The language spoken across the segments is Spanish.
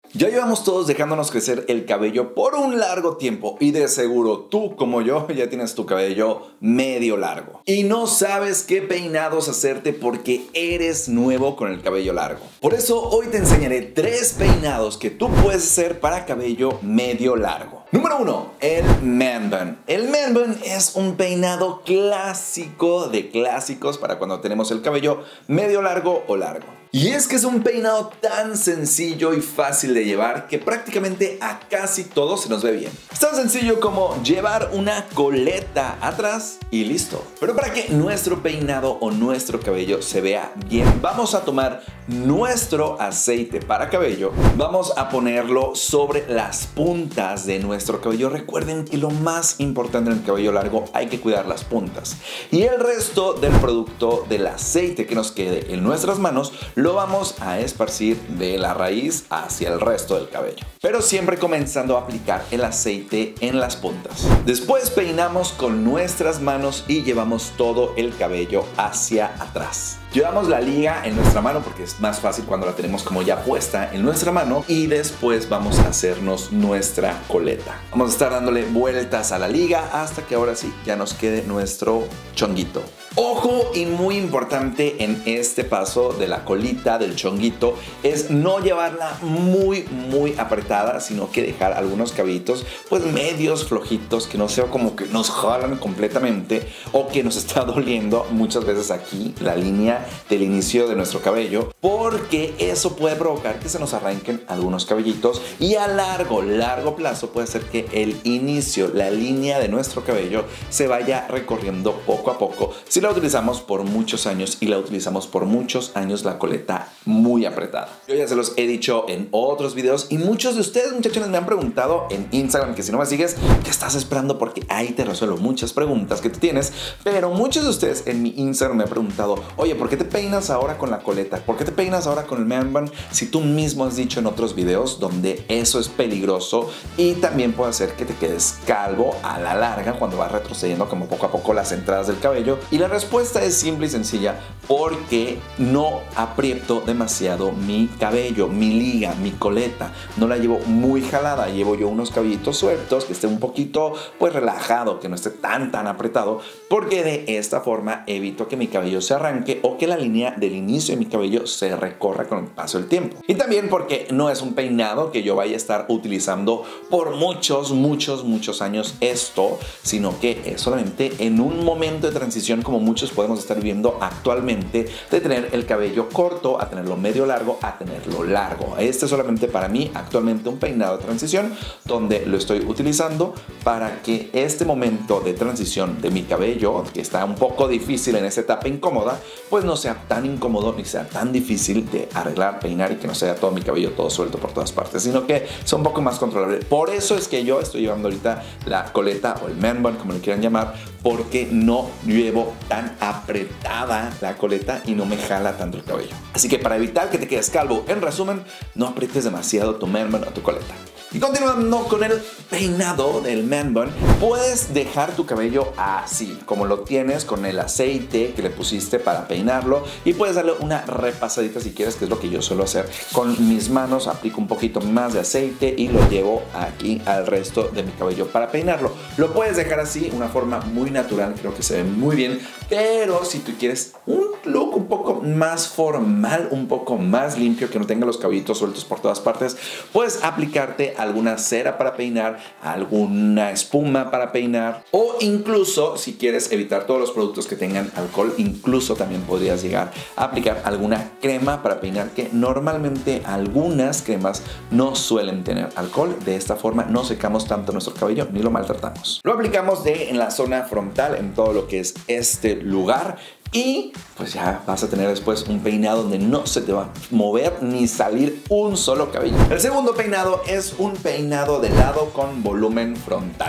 Ya llevamos todos dejándonos crecer el cabello por un largo tiempo y de seguro tú como yo ya tienes tu cabello medio largo y no sabes qué peinados hacerte porque eres nuevo con el cabello largo. Por eso hoy te enseñaré 3 peinados que tú puedes hacer para cabello medio largo. Número 1, el man bun. El man bun es un peinado clásico de clásicos para cuando tenemos el cabello medio largo o largo. Y es que es un peinado tan sencillo y fácil de llevar que prácticamente a casi todos se nos ve bien. Es tan sencillo como llevar una coleta atrás y listo. Pero para que nuestro peinado o nuestro cabello se vea bien, vamos a tomar nuestro aceite para cabello, vamos a ponerlo sobre las puntas de nuestro cabello. Recuerden que lo más importante en el cabello largo hay que cuidar las puntas. Y el resto del producto del aceite que nos quede en nuestras manos lo vamos a esparcir de la raíz hacia el resto del cabello, pero siempre comenzando a aplicar el aceite en las puntas. Después peinamos con nuestras manos y llevamos todo el cabello hacia atrás. Llevamos la liga en nuestra mano porque es más fácil cuando la tenemos como ya puesta en nuestra mano, y después vamos a hacernos nuestra coleta. Vamos a estar dándole vueltas a la liga hasta que ahora sí ya nos quede nuestro chonguito. Ojo, y muy importante en este paso de la colita, del chonguito, es no llevarla muy apretada, sino que dejar algunos cabellitos pues medios flojitos, que no sea como que nos jalan completamente o que nos está doliendo muchas veces aquí la línea del inicio de nuestro cabello, porque eso puede provocar que se nos arranquen algunos cabellitos y a largo plazo puede hacer que el inicio, la línea de nuestro cabello se vaya recorriendo poco a poco si la utilizamos por muchos años y la utilizamos por muchos años la coleta muy apretada. Yo ya se los he dicho en otros videos y muchos de ustedes, muchachones, me han preguntado en Instagram que si no me sigues, ¿qué estás esperando? Porque ahí te resuelvo muchas preguntas que tú tienes. Pero muchos de ustedes en mi Instagram me han preguntado, oye, ¿por qué te peinas ahora con la coleta? ¿Por qué te peinas ahora con el man bun? Si tú mismo has dicho en otros videos donde eso es peligroso y también puede hacer que te quedes calvo a la larga cuando vas retrocediendo como poco a poco las entradas del cabello. Y la respuesta es simple y sencilla: porque no aprieto demasiado mi cabello, mi liga, mi coleta. No la llevo muy jalada, llevo yo unos cabellitos sueltos, que esté un poquito pues relajado, que no esté tan apretado, porque de esta forma evito que mi cabello se arranque o que la línea del inicio de mi cabello se recorra con el paso del tiempo. Y también porque no es un peinado que yo vaya a estar utilizando por muchos años esto, sino que es solamente en un momento de transición, como muchos podemos estar viviendo actualmente, de tener el cabello corto a tenerlo medio largo a tenerlo largo. Este es solamente para mí actualmente un peinado de transición donde lo estoy utilizando para que este momento de transición de mi cabello, que está un poco difícil en esta etapa incómoda, pues no sea tan incómodo ni sea tan difícil de arreglar, peinar, y que no sea todo mi cabello todo suelto por todas partes, sino que sea un poco más controlable. Por eso es que yo estoy llevando ahorita la coleta o el man bun, como le quieran llamar, porque no llevo tan apretada la coleta y no me jala tanto el cabello. Así que para evitar que te quedes calvo, en resumen, no aprietes demasiado tu man bun o tu coleta. Y continuando con el peinado del man bun, puedes dejar tu cabello así, como lo tienes, con el aceite que le pusiste para peinarlo, y puedes darle una repasadita si quieres, que es lo que yo suelo hacer. Con mis manos aplico un poquito más de aceite y lo llevo aquí al resto de mi cabello para peinarlo. Lo puedes dejar así, una forma muy natural, creo que se ve muy bien, pero si tú quieres un look un poco más formal, un poco más limpio, que no tenga los cabellitos sueltos por todas partes, puedes aplicarte alguna cera para peinar, alguna espuma para peinar, o incluso si quieres evitar todos los productos que tengan alcohol, incluso también podrías llegar a aplicar alguna crema para peinar, que normalmente algunas cremas no suelen tener alcohol. De esta forma no secamos tanto nuestro cabello ni lo maltratamos. Lo aplicamos en la zona frontal, en todo lo que es este lugar, y pues ya vas a tener después un peinado donde no se te va a mover ni salir un solo cabello. El segundo peinado es un peinado de lado con volumen frontal.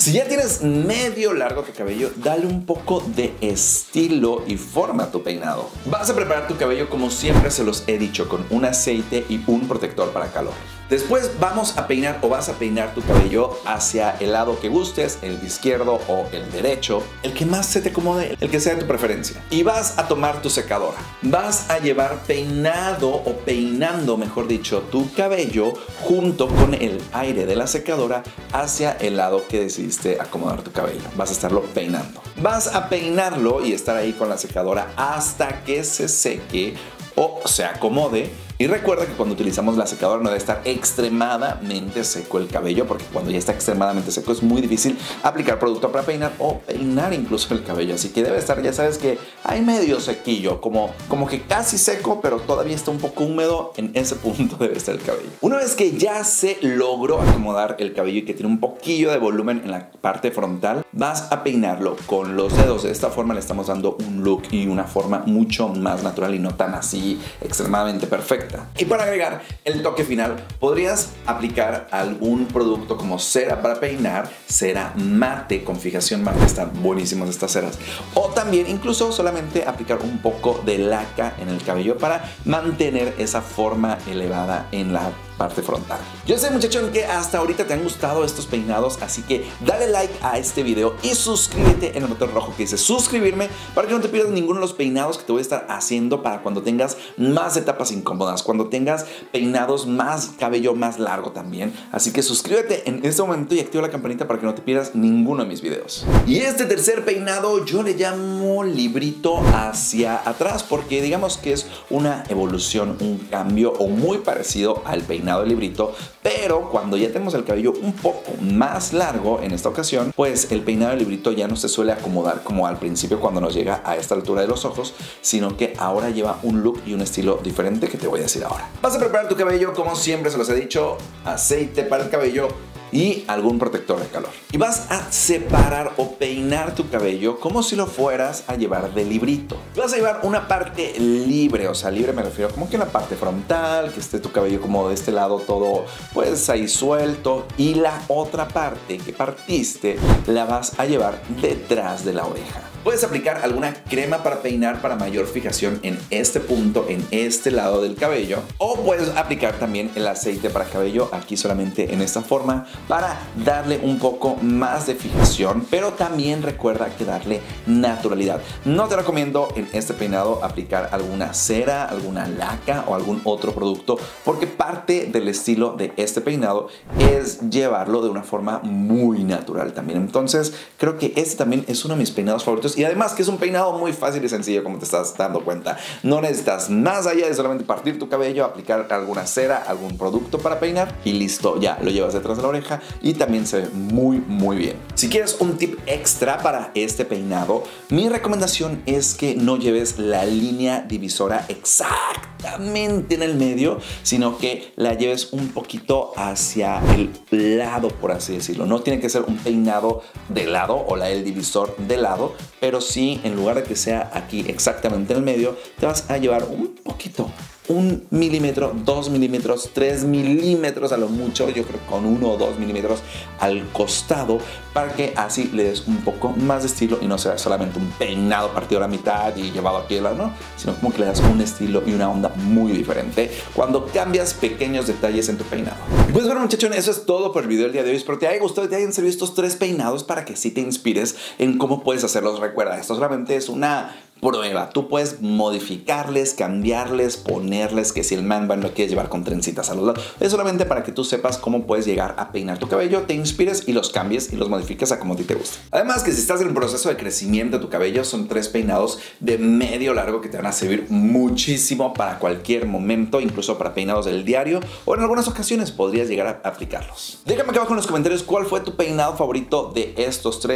Si ya tienes medio largo tu cabello, dale un poco de estilo y forma a tu peinado. Vas a preparar tu cabello como siempre se los he dicho, con un aceite y un protector para calor. Después vamos a peinar o vas a peinar tu cabello hacia el lado que gustes, el izquierdo o el derecho, el que más se te acomode, el que sea de tu preferencia. Y vas a tomar tu secadora. Vas a llevar peinado o peinando, mejor dicho, tu cabello junto con el aire de la secadora hacia el lado que decidiste acomodar tu cabello. Vas a estarlo peinando. Vas a peinarlo y estar ahí con la secadora hasta que se seque o se acomode. Y recuerda que cuando utilizamos la secadora no debe estar extremadamente seco el cabello, porque cuando ya está extremadamente seco es muy difícil aplicar producto para peinar o peinar incluso el cabello. Así que debe estar, ya sabes que hay medio sequillo, como que casi seco, pero todavía está un poco húmedo. En ese punto debe estar el cabello. Una vez que ya se logró acomodar el cabello y que tiene un poquillo de volumen en la parte frontal, vas a peinarlo con los dedos. De esta forma le estamos dando un look y una forma mucho más natural y no tan así extremadamente perfecta. Y para agregar el toque final, podrías aplicar algún producto como cera para peinar, cera mate con fijación mate, están buenísimas estas ceras. O también incluso solamente aplicar un poco de laca en el cabello para mantener esa forma elevada en la parte frontal. Yo sé, muchachón, que hasta ahorita te han gustado estos peinados, así que dale like a este video y suscríbete en el botón rojo que dice suscribirme para que no te pierdas ninguno de los peinados que te voy a estar haciendo para cuando tengas más etapas incómodas, cuando tengas peinados más cabello más largo también. Así que suscríbete en este momento y activa la campanita para que no te pierdas ninguno de mis videos. Y este tercer peinado yo le llamo librito hacia atrás, porque digamos que es una evolución, un cambio o muy parecido al peinado de librito, pero cuando ya tenemos el cabello un poco más largo en esta ocasión, pues el peinado de librito ya no se suele acomodar como al principio cuando nos llega a esta altura de los ojos, sino que ahora lleva un look y un estilo diferente que te voy a decir ahora. Vas a preparar tu cabello como siempre se los he dicho, aceite para el cabello y algún protector de calor. Y vas a separar o peinar tu cabello como si lo fueras a llevar de librito. Vas a llevar una parte libre, o sea, libre me refiero como que en la parte frontal, que esté tu cabello como de este lado todo pues ahí suelto, y la otra parte que partiste la vas a llevar detrás de la oreja. Puedes aplicar alguna crema para peinar para mayor fijación en este punto, en este lado del cabello. O puedes aplicar también el aceite para cabello aquí solamente en esta forma para darle un poco más de fijación, pero también recuerda que darle naturalidad. No te recomiendo en este peinado aplicar alguna cera, alguna laca o algún otro producto, porque parte del estilo de este peinado es llevarlo de una forma muy natural también. Entonces creo que este también es uno de mis peinados favoritos. Y además que es un peinado muy fácil y sencillo, como te estás dando cuenta. No necesitas más allá de solamente partir tu cabello, aplicar alguna cera, algún producto para peinar y listo, ya lo llevas detrás de la oreja y también se ve muy bien. Si quieres un tip extra para este peinado, mi recomendación es que no lleves la línea divisora exactamente en el medio, sino que la lleves un poquito hacia el lado, por así decirlo. No tiene que ser un peinado de lado o el divisor de lado, pero sí, en lugar de que sea aquí exactamente en el medio, te vas a llevar un poquito, 1 milímetro, 2 milímetros, 3 milímetros a lo mucho, yo creo que con 1 o 2 milímetros al costado, para que así le des un poco más de estilo y no sea solamente un peinado partido a la mitad y llevado aquí de lado, ¿no? Sino como que le das un estilo y una onda muy diferente cuando cambias pequeños detalles en tu peinado. Y pues bueno, muchachones, eso es todo por el video del día de hoy. Espero te haya gustado y te hayan servido estos 3 peinados para que sí te inspires en cómo puedes hacerlos. Recuerda, esto solamente es una prueba. Tú puedes modificarles, cambiarles, ponerles, que si el man bun lo quieres llevar con trencitas a los lados. Es solamente para que tú sepas cómo puedes llegar a peinar tu cabello, te inspires y los cambies y los modifiques a como a ti te guste. Además que si estás en el proceso de crecimiento de tu cabello, son 3 peinados de medio largo que te van a servir muchísimo para cualquier momento, incluso para peinados del diario, o en algunas ocasiones podrías llegar a aplicarlos. Déjame aquí abajo en los comentarios cuál fue tu peinado favorito de estos 3.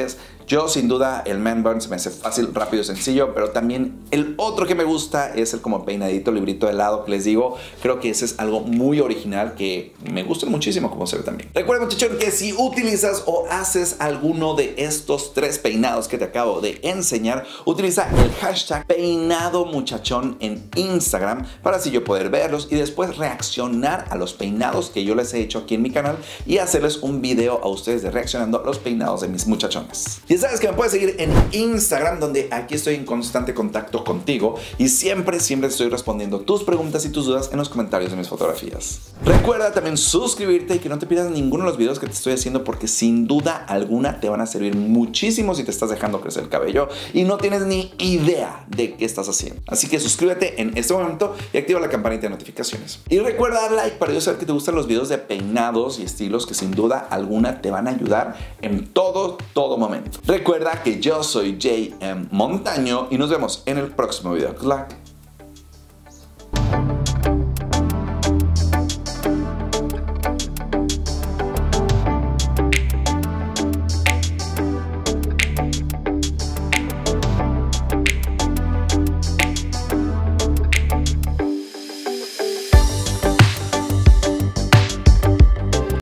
Yo sin duda el man bun se me hace fácil, rápido y sencillo, pero también el otro que me gusta es el como peinadito, librito de lado que les digo. Creo que ese es algo muy original que me gusta muchísimo como se ve también. Recuerda, muchachón, que si utilizas o haces alguno de estos 3 peinados que te acabo de enseñar, utiliza el hashtag peinado muchachón en Instagram para así yo poder verlos y después reaccionar a los peinados que yo les he hecho aquí en mi canal y hacerles un video a ustedes de reaccionando a los peinados de mis muchachones. Ya sabes que me puedes seguir en Instagram, donde aquí estoy en constante contacto contigo y siempre estoy respondiendo tus preguntas y tus dudas en los comentarios de mis fotografías. Recuerda también suscribirte y que no te pierdas ninguno de los videos que te estoy haciendo, porque sin duda alguna te van a servir muchísimo si te estás dejando crecer el cabello y no tienes ni idea de qué estás haciendo. Así que suscríbete en este momento y activa la campanita de notificaciones. Y recuerda dar like para yo saber que te gustan los videos de peinados y estilos que sin duda alguna te van a ayudar en todo momento. Recuerda que yo soy JM Montaño y nos vemos en el próximo video. Good luck.